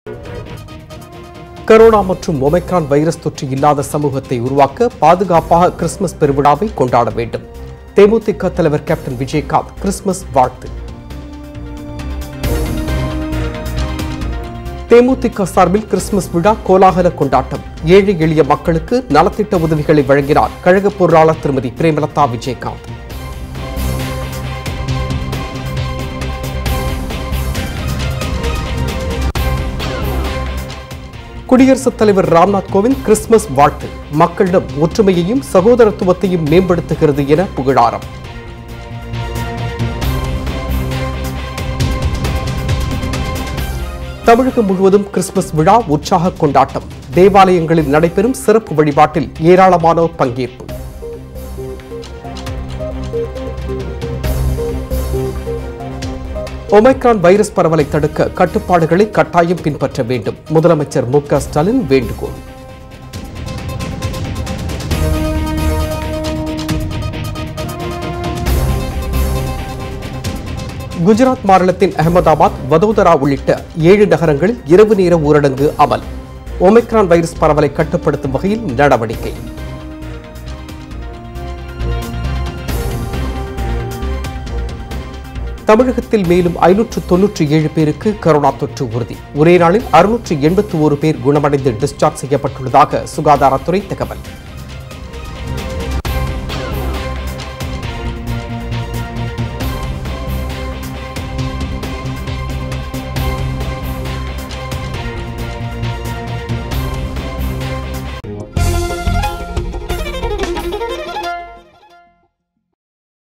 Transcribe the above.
Corona மற்றும் Omicron virus தொற்று இல்லாத சமூகத்தை உருவாக்க பாதுகாப்பாக கிறிஸ்துமஸ் பெருவிழாவை கொண்டாட வேண்டும். தேமுதிக தலைவர் கேப்டன் விஜயகாந்த் கிறிஸ்துமஸ் வாழ்த்து. தேமுதிக சார்பில் கிறிஸ்துமஸ் விழா கோலாகல கொண்டாட்டம். ஏழை எளிய மக்களுக்கு நலத்திட்ட உதவிகளை வழங்கினார் கழக பொருளாளர் திருமதி பிரேமலதா விஜயகாந்த். குடியரசுத் தலைவர் ராம்நாத் கோவிந்த் கிறிஸ்துமஸ் வாழ்த்து. மக்களிடம் ஒற்றுமையையும் சகோதரத்துவத்தையும் மேம்படுத்துகிறது என புகழாரம். தமிழகம் முழுவதும் கிறிஸ்துமஸ் விழா உற்சாக கொண்டாட்டம். தேவாலயங்களில் நடைபெறும் சிறப்பு வழிபாட்டில் ஏராளமானோர் பங்கேற்பு. ஒமைக்ரான் வைரஸ் பரவலை தடுக்க கட்டுப்பாடுகளை கட்டாயம் பின்பற்ற வேண்டும். முதலமைச்சர் மு.க. ஸ்டாலின் வேண்டுகோள். குஜராத் மாநிலத்தின் அகமதாபாத், வதோதரா உள்ளிட்ட 7 நகரங்களில் இரவு நேர ஊரடங்கு அமல். ஒமைக்ரான் வைரஸ் பரவலை கட்டுப்படுத்தும் வகையில் நடவடிக்கை. தமிழகத்தில் மேலும் 597 பேருக்கு கொரோனா தொற்று உறுதி. ஒரே நாளில் 681 பேர் குணமடைந்து டிஸ்சார்ஜ் செய்யப்பட்டுள்ளதாக சுகாதாரத்துறை தகவல்.